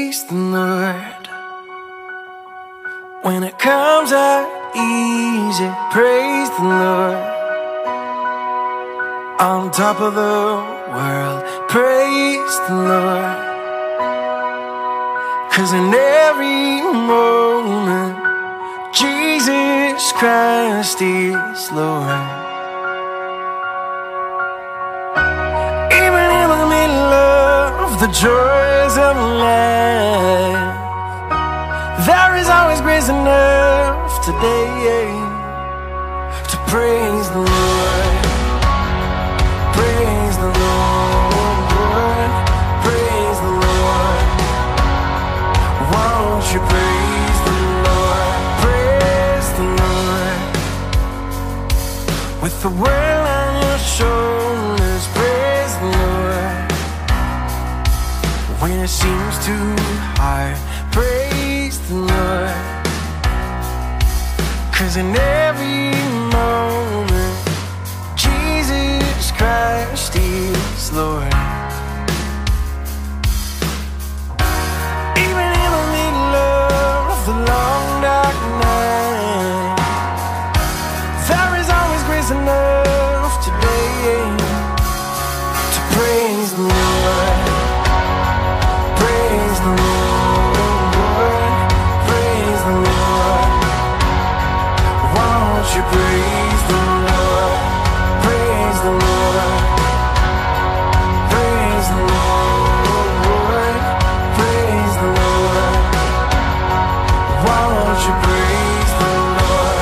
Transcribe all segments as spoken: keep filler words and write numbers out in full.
praise the Lord. When it comes out easy, praise the Lord. On top of the world, praise the Lord. 'Cause in every moment, Jesus Christ is Lord. Even in the middle of the joys of life, there is always grace enough today to praise the Lord. Praise the Lord. Praise the Lord. Won't you praise the Lord? Praise the Lord. With the world on your shoulders, praise the Lord. When it seems too hard, praise the Lord. 'Cause in every moment, Jesus Christ is Lord. Even in the middle of the long dark night, there is always grace enough today to praise the Lord. Praise the Lord. Praise the Lord. Won't you praise the Lord? Praise the Lord. Praise the Lord. Praise the Lord. Won't you praise the Lord?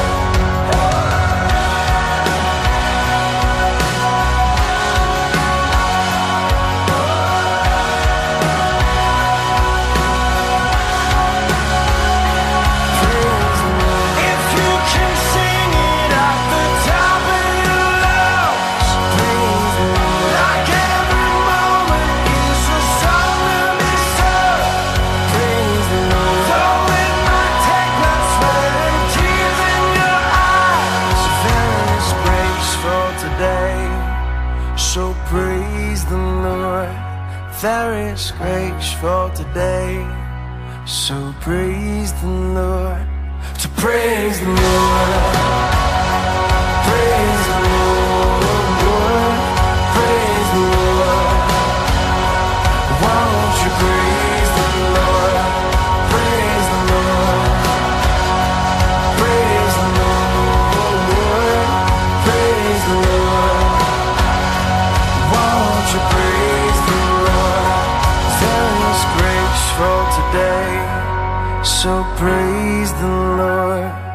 Praise the Lord. If you can sing it at the top of your lungs, praise the Lord. Like every moment is a song to be sung, praise the Lord. Though it might take blood, sweat, and tears in your eyes, there is grace for today, so praise the Lord. There is grace for today, so praise the Lord. To praise the Lord. Praise the Lord. Praise the Lord. Won't you praise the Lord? Praise the Lord. Praise the Lord. Praise the Lord. Won't you praise the Lord? There is grace for today, so praise the Lord.